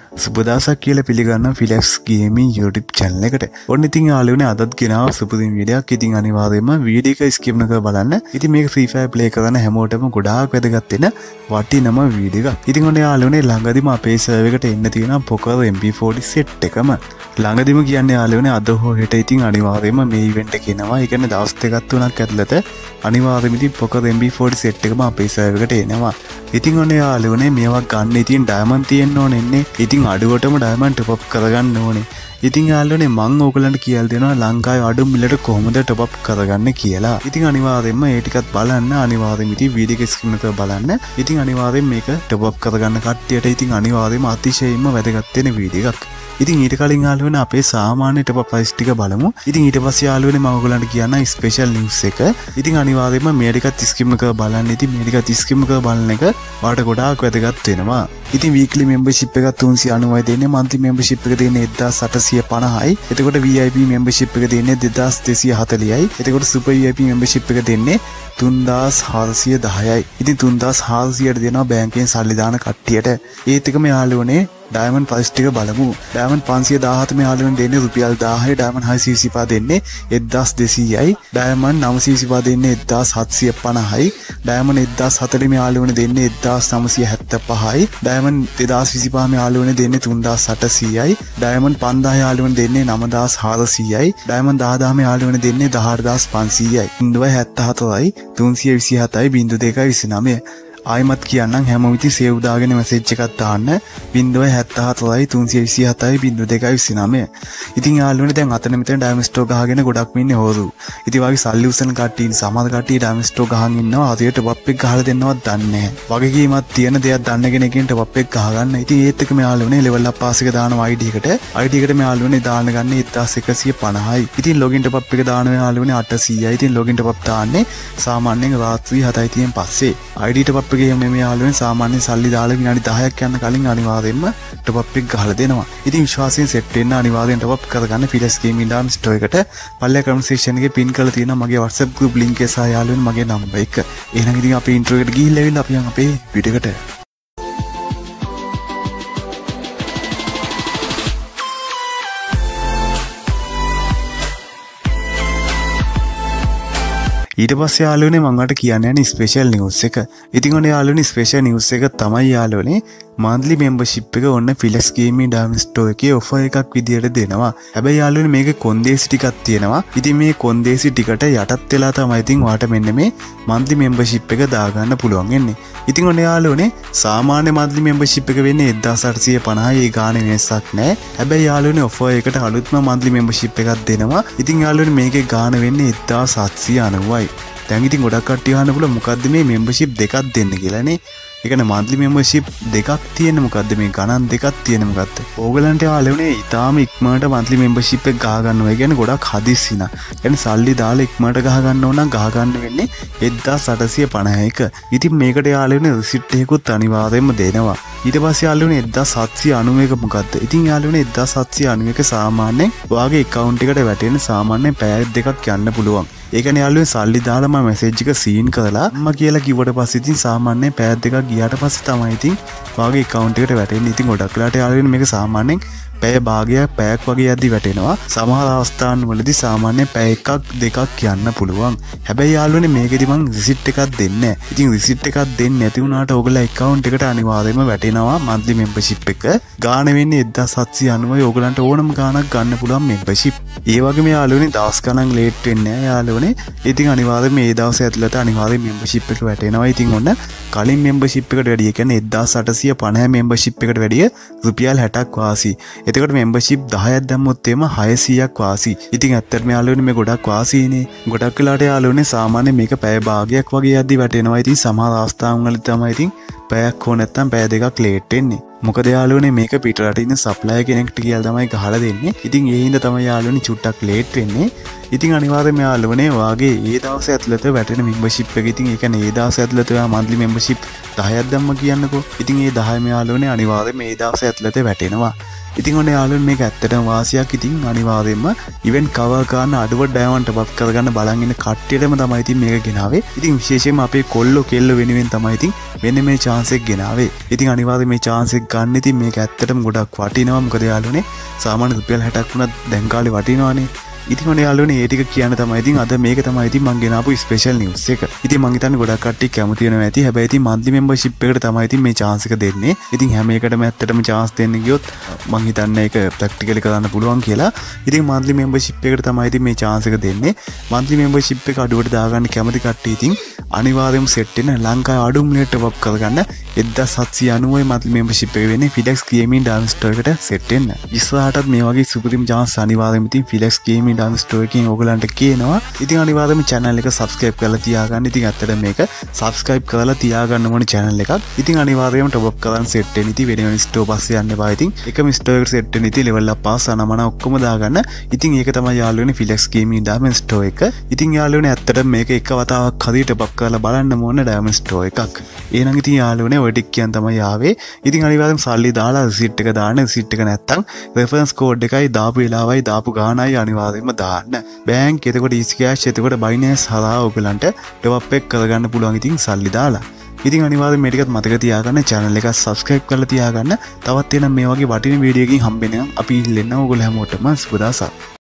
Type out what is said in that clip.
සුබදවසක් කියලා පිළිගන්න ෆිලැක්ස් gaming YouTube channel එකට. ඔන්න ඉතින් යාළුවනේ අදත් ගෙනාව සුපුදින වීඩියෝක්. ඉතින් අනිවාර්යයෙන්ම වීඩියෝ එක ස්කිප් නොකර බලන්න. ඉතින් මේක Free Fire play කරන හැමෝටම ගොඩාක් වැදගත් වෙන වටිනම වීඩියෝ එකක්. ඉතින් ඔන්න යාළුවනේ ළඟදිම අපේ සර්වර් එකට එන්න තියෙනවා Poker MP40 set එකම. ළඟදිම කියන්නේ යාළුවනේ අද හෝ හෙට ඉතින් අනිවාර්යයෙන්ම මේ ඉවෙන්ට් එක එනවා. ඒ කියන්නේ දවස් දෙකක් තුනක් ඇතුළත අනිවාර්යයෙන්ම ඉතින් Poker MP40 set එකම අපේ සර්වර් එකට එනවා. ඉතින් ඔන්න යාළුවනේ මේවා ගන්න ඉතින් ඩයමන්ඩ් තියෙන්න ඕනේ. ඉතින් අඩුවටම ඩයමන්ඩ් ටොප් අප් කරගන්න ඕනේ. ඉතින් යාළුවනේ මම ඕගලන්ට කියලා දෙනවා ලංකාවේ අඩු මිලට කොහොමද ටොප් අප් කරගන්නේ කියලා. ඉතින් අනිවාර්යයෙන්ම ඒ ටිකත් බලන්න. අනිවාර්යයෙන්ම ඉතින් වීඩියෝ එක ස්කිප් නොකර බලන්න. ඉතින් අනිවාර්යයෙන් මේක ටොප් අප් කරගන්න කට්ටියට ඉතින් අනිවාර්යයෙන්ම අතිශයින්ම වැදගත් වෙන වීඩියෝ එකක්. ඉතින් ඊට කලින් යාළුවනේ අපේ සාමාන්‍ය ටොප් අප් ප්‍රයිස් ටික බලමු. ඉතින් ඊට පස්සේ යාළුවනේ මම ඔයගලන්ට කියන්න ස්පෙෂල් නිවුස් එක. ඉතින් අනිවාර්යයෙන්ම මේ ටිකත් ස්කිප් නොකර බලන්න. ඉතින් මේ ටිකත් ස්කිප් නොකර බලන එක ඔයාලට ගොඩාක් වැදගත් වෙනවා. ඉතින් වීක්ලි මෙම්බර්ෂිප් එකක් 390යි දෙන්නේ. මන්ත්ලි මෙම්බර්ෂිප් එක දෙන්නේ 1850යි. එතකොට VIP මෙම්බර්ෂිප් එක දෙන්නේ 2240යි. එතකොට සුපර් VIP මෙම්බර්ෂිප් එක දෙන්නේ 3410යි. ඉතින් 3400ට දෙනවා බැංකුවෙන් සල්ලි දාන කට්ටියට. ඒත් එකම යාළුවනේ ඩයමන්ඩ් ප්‍රයිස් ටික බලමු. ඩයමන්ඩ් 517 මේ යාළුවනේ දෙන්නේ රුපියල් 1000යි. ඩයමන්ඩ් 625 දෙන්නේ 1200යි. ඩයමන්ඩ් 925 දෙන්නේ 1750යි. ඩයමන්ඩ් 1040 මේ යාළුවනේ දෙන්නේ 1975යි. ඩයමන්ඩ් 2025 මේ යාළුවනේ දෙන්නේ 3800යි. ඩයමන්ඩ් 5000 යාළුවනේ දෙන්නේ 9400යි. ඩයමන්ඩ් 10000 මේ යාළුවනේ දෙන්නේ 14500යි. 074යි 327යි 0229. ආයිමත් කියන්නම් හැමෝම ඉතින් සේව් දාගෙන මැසේජ් එකක් දාන්න 074යි 327යි 0229. ඉතින් යාළුවනේ දැන් අතන මෙතන ඩයමන්ඩ් ස්ටෝක් ගහගෙන ගොඩක් ඉන්නේ හොරු. ඉතින් වාගේ සල්ලි උසන කට්ටිය සමහර කට්ටිය ඩයමන්ඩ් ස්ටෝක් ගහන් ඉන්නවා. හරියට ටොප් එක ගහලා දෙන්නවත් දන්නේ නැහැ. වගකීමක් තියෙන දෙයක් දන්න කෙනෙක්ගෙන් ටොප් එක ගහගන්න. ඉතින් ඒත් එක මේ යාළුවනේ ලෙවල් අප් පාස් එක දානවා ID එකට. ID එකට මේ යාළුවනේ දාන්න ගන්න 1150යි. ඉතින් ලොගින් ටොප් අප් එක දාන මේ යාළුවනේ 800යි. ඉතින් ලොගින් ටොප් අප් දාන්නේ සාමාන්‍යයෙන් රාත්‍රී 7:30න් පස්සේ. ID ටොප් අප් මේ යාළුවෙන් සාමාන්‍ය සල්ලි දාලා විනාඩි 10ක් යන කලින් අනිවාර්යයෙන්ම ටොප් අප් එක ගහලා දෙනවා. ඉතින් විශ්වාසයෙන් සෙට් වෙන්න අනිවාර්යෙන් ටොප් අප් කරගන්න ෆිලස් ගේමින් ඩාම් ස්ටෝර් එකට පල්ලේ කමෙන්ට් සෙක්ෂන් එකේ පින් කරලා තියෙනවා මගේ WhatsApp group link එක සහ යාළුවෙන් මගේ නම්බර් එක. එහෙනම් ඉතින් අපි ඉන්ට්‍රෝ එකට ගිහිල්ලා එවිල්ලා අපි යන් අපේ වීඩියෝ එකට. ඊට පස්සේ යාළුවනේ මම ඔයාලට කියන්න යන ස්පෙෂල් නිවුස් එක. ඉතින් ඔන්න යාළුවනේ ස්පෙෂල් නිවුස් එක තමයි යාළුවනේ monthly membership එක ඔන්න Felix Gaming Diamond Store එකේ offer එකක් විදියට දෙනවා. හැබැයි යාළුවනේ මේකේ කොන්දේසි ටිකක් තියෙනවා. ඉතින් මේ කොන්දේසි ටිකට යටත් වෙලා තමයි ඉතින් ඔයාලට මෙන්න මේ monthly membership එක දාගන්න පුළුවන් වෙන්නේ. ඉතින් ඔන්න යාළුවනේ සාමාන්‍ය monthly membership එක වෙන්නේ 1850යි. ඒ ගානේ වෙනසක් නැහැ. හැබැයි යාළුවනේ offer එකට අලුත්ම monthly membership එකක් දෙනවා. ඉතින් යාළුවනේ මේකේ ගාන වෙන්නේ 1790යි. දැන් ඉතින් ගොඩක් කට්ටිය අහන්න පුළුවන් මොකද්ද මේ membership දෙකක් දෙන්න කියලානේ. ඒ කියන්නේ monthly membership දෙකක් තියෙන මොකද්ද මේ ගණන් දෙකක් තියෙන මොකද්ද? ඕගලන්ට යාළුවනේ ඊටාම ඉක්මනට monthly membership එක ගහ ගන්නවා. ඒ කියන්නේ ගොඩක් හදිස්සි නා. يعني සල්ලි දාලා ඉක්මනට ගහ ගන්න ඕන නම් ගහ ගන්න වෙන්නේ 1851. ඉතින් මේකට යාළුවනේ receipt එකකුත් අනිවාර්යයෙන්ම දෙනවා. ඊට පස්සේ යාළුවනේ 1791 මොකද්ද? ඉතින් යාළුවනේ 1791 සාමාන්‍යයෙන් ඔයාගේ account එකට වැටෙන සාමාන්‍යයෙන් පැය දෙකක් යන්න පුළුවන්. ඒ කියන්නේ යාළුවනේ සල්ලි දාලා මම මැසේජ් එක සීන් කරලා අම්මා කියලා කිව්වට පස්සේ ඉතින් සාමාන්‍යයෙන් පැය දෙකක් ගියාට පස්සේ තමයි ඉතින් ඔයාගේ account එකට වැටෙන්නේ. ඉතින් ගොඩක් වෙලාට යාළුවනේ මේක සාමාන්‍යයෙන් පැය භාගයක් පැයක් වගේ යද්දි වැටෙනවා. සමහර අවස්ථාන් වලදී සාමාන්‍යයෙන් පැය එකක් දෙකක් යන්න පුළුවන්. හැබැයි යාළුවනේ මේකෙදි මං රිසිට් එකක් දෙන්නේ නැහැ. ඉතින් රිසිට් එකක් දෙන්නේ නැති වුණාට ඔයගොල්ලෝ account එකට අනිවාර්යයෙන්ම වැටෙනවා monthly membership එක. ගාණ වෙන්නේ 1790යි. ඔයගලන්ට ඕනම ගාණක් ගන්න පුළුවන් membership. ඒ වගේම යාළුවනේ දවස් ගණන් ලේට් වෙන්නේ නැහැ යාළුවනේ. ඉතින් අනිවාර්යයෙන් මේ දවස් ඇතුළත අනිවාර්යයෙන් membership එක වැටෙනවා. ඉතින් ඔන්න කලින් membership එකට වැඩිය කියන්නේ 1850 membership එකට වැඩිය රුපියල් 60ක් වාසි. එතකොට membership 10ක් දැම්මොත් එම 600ක් වාසි. ඉතින් ඇත්තටම යාළුවනේ මේ ගොඩක් වාසිනේ. ගොඩක් වෙලාට යාළුවනේ සාමාන්‍ය මේක පැය භාගයක් වගේ යද්දි වැටෙනවා. ඉතින් සමහර අවස්ථාවන් වල තමයි ඉතින් පැයක් හෝ නැත්නම් පැය දෙකක් ලේට් වෙන්නේ. මොකද යාළුවනේ මේක පිටරට ඉන්න සප්ලයර් කෙනෙක්ට කියලා තමයි ගහලා දෙන්නේ. ඉතින් ඒ හින්දා තමයි යාළුවනේ චුට්ටක් ලේට් වෙන්නේ. ඉතින් අනිවාර්යයෙන්ම යාළුවනේ වාගේ ඒ දවස් ඇතුළත වැටෙන membership එක ඉතින් ඒ කියන්නේ ඒ දවස් ඇතුළත ඔයා monthly membership 10ක් දැම්ම කියන්නකෝ. ඉතින් ඒ 10 යාළුවනේ අනිවාර්යයෙන්ම ඒ දවස් ඇතුළත වැටෙනවා. ඉතින් ඔන්න යාළුවනේ මේක ඇත්තටම වාසියක්. ඉතින් අනිවාර්යයෙන්ම ඉවෙන්ට් කවර් කරන අඩුව ඩයමන්ඩ් ටොප් අප් කරගන්න බලන් ඉන්න කට්ටියටම තමයි ඉතින් මේක ගෙනාවේ. ඉතින් විශේෂයෙන්ම අපේ කොල්ලෝ කෙල්ලෝ වෙනුවෙන් තමයි ඉතින් මෙන්න මේ chance එක ගෙනාවේ. ඉතින් අනිවාර්යයෙන් මේ chance එක ගන්න ඉතින් මේක ඇත්තටම ගොඩක් වටිනවා. මොකද යාළුවනේ සාමාන්‍ය රුපියල් 60ක් වුණත් දැන් කාලේ වටිනවානේ. ඉතින් ඔන්න යාළුවනේ ඒ ටික කියන්න තමයි ඉතින් අද මේක තමයි ඉතින් මම ගෙනාපු ස්පෙෂල් නිවුස් එක. ඉතින් මං හිතන්නේ ගොඩක් කට්ටිය කැමති වෙනවා ඇති. හැබැයි ඉතින් මන්ත්ලි මෙම්බර්ෂිප් එකට තමයි ඉතින් මේ chance එක දෙන්නේ. ඉතින් හැම එකටම ඇත්තටම chance දෙන්න ගියොත් මං හිතන්නේ ඒක ප්‍රැක්ටිකලි කරන්න පුළුවන් කියලා. ඉතින් මන්ත්ලි මෙම්බර්ෂිප් එකට තමයි ඉතින් මේ chance එක දෙන්නේ. මන්ත්ලි මෙම්බර්ෂිප් එක අඩුවට දාගන්න කැමති කට්ටිය ඉතින් අනිවාර්යයෙන්ම සෙට් වෙන ලංකාවේ අඩුම මිනිහට ටොප් අප් කරගන්න 1790 මන්ත්ලි මෙම්බර්ෂිප් එක වෙන්නේ Philex Gaming Dance Store එකට සෙට් වෙන්න. ඉස්සරහටත් මේ වගේ සුපිරිම chance අනිවාර්යයෙන්ම ඉතින් Philex Gaming Dance Store එකකින් ඔයගලන්ට කියනවා. ඉතින් අනිවාර්යයෙන්ම channel එක subscribe කරලා තියාගන්න. ඉතින් ඇත්තට මේක subscribe කරලා තියාගන්න ඕනේ channel එකක්. ඉතින් අනිවාර්යයෙන්ම top up කරන් set වෙන්න. ඉතින් වෙන store පස්සේ යන්න එපා. ඉතින් එකම store එකට set වෙන්න. ඉතින් level up pass අනමන ඔක්කොම දාගන්න. ඉතින් ඒක තමයි යාළුවනේ Philex Gaming Diamond Store එක. ඉතින් යාළුවනේ ඇත්තට මේක එක වතාවක් හරි top up කරලා බලන්න ඕනේ Diamond Store එකක්. එහෙනම් ඉතින් යාළුවනේ ඔය ටික කියන් තමයි ආවේ. ඉතින් අනිවාර්යයෙන්ම සල්ලි දාලා receipt එක දාන්න. receipt එක නැත්තම් reference code එකයි දාපු වෙලාවයි දාපු ගානයි අනිවාර්යයෙන්ම දාන්න. බෑන්ක් එතකොට easy cash එතකොට Binance හරහා ඔයගලන්ට top up එක කරගන්න පුළුවන් ඉතින් සල්ලි දාලා. ඉතින් අනිවාර්යයෙන් මේ ටිකත් මතක තියාගන්න channel එක subscribe කරලා තියාගන්න. තවත් එනම් මේ වගේ වටින වීඩියෝ එකකින් හම්බෙන්න අපි ඉල්ලෙන්න ඕගොල්ලෝ හැමෝටම සුබ දවසක්.